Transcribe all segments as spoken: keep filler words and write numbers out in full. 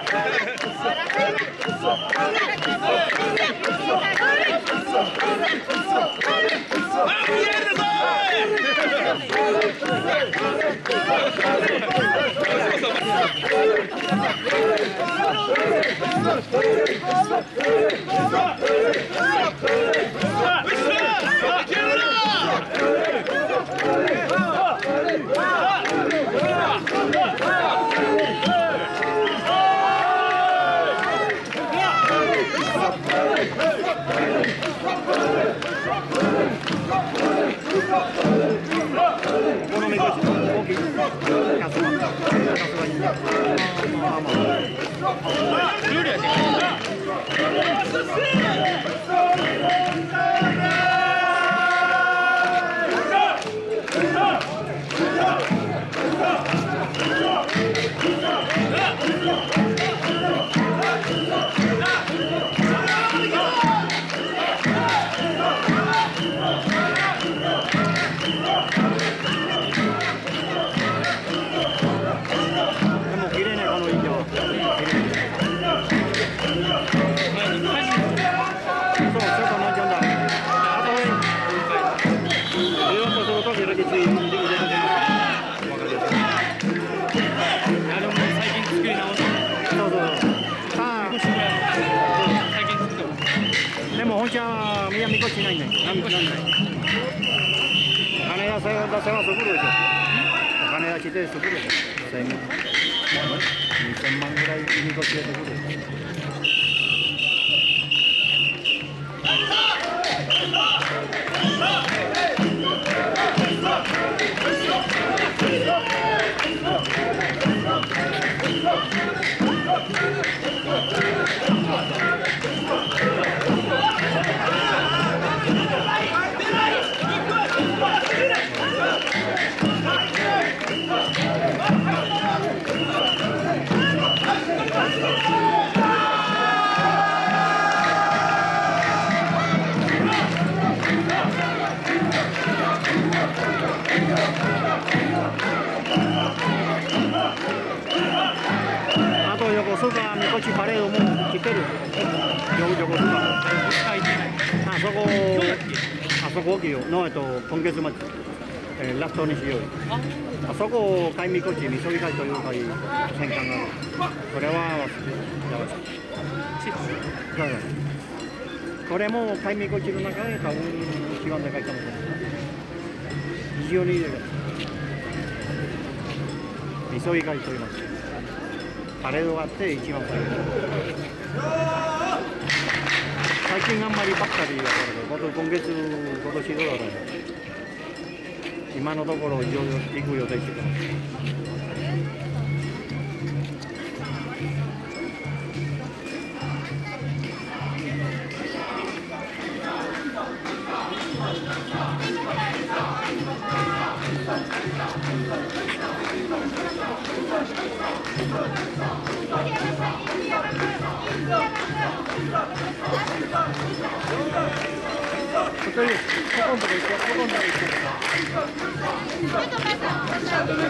今月末、えー、ラストにしよう。あそこを海見越し、みそぎ会という会、戦艦が、これは、やばい。これも海見越しの中で多分一番高いかもしれない。非常にいいです。みそぎ会と言います。パレードがあって一番最後。最近あんまりばっかりだから、今月、今年どうだろう。今のところ、いろいろ行く予定してます。ここに、ここのとこ行って、ここのとこ行って。ちょっと待って、ちょっと待って。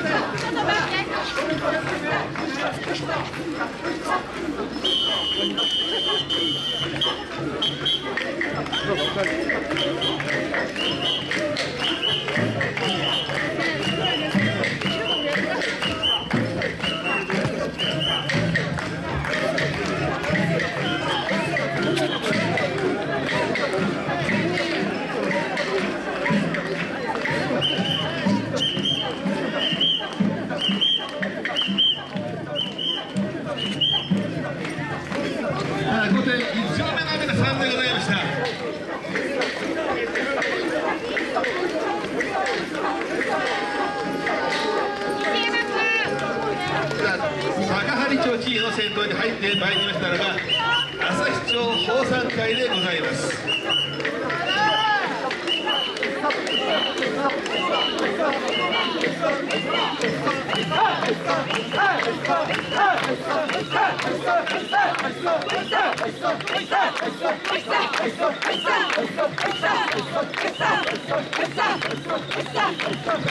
どうぞ、お帰り。 地位の先頭に入ってまいりましたのが旭町奉賛会でございます。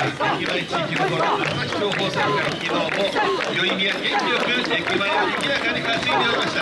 駅前地域の朝日町放送会機能も余韻や元気よく駅前を賑やかに担いでおりました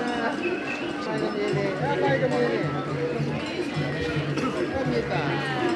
見えた。